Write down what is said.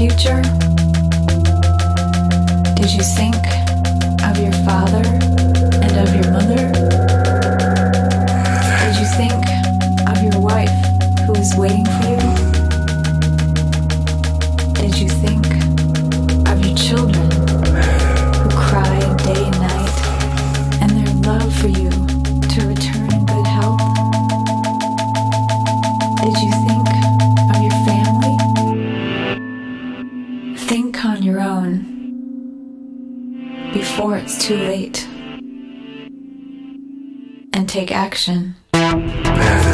future? Did you think of your father and of your mother? Did you think of your wife who is waiting for you? Did you think of your children who cry day and night and their love for you to return in good health? Did you think of your family? Think on your own before it's too late and take action.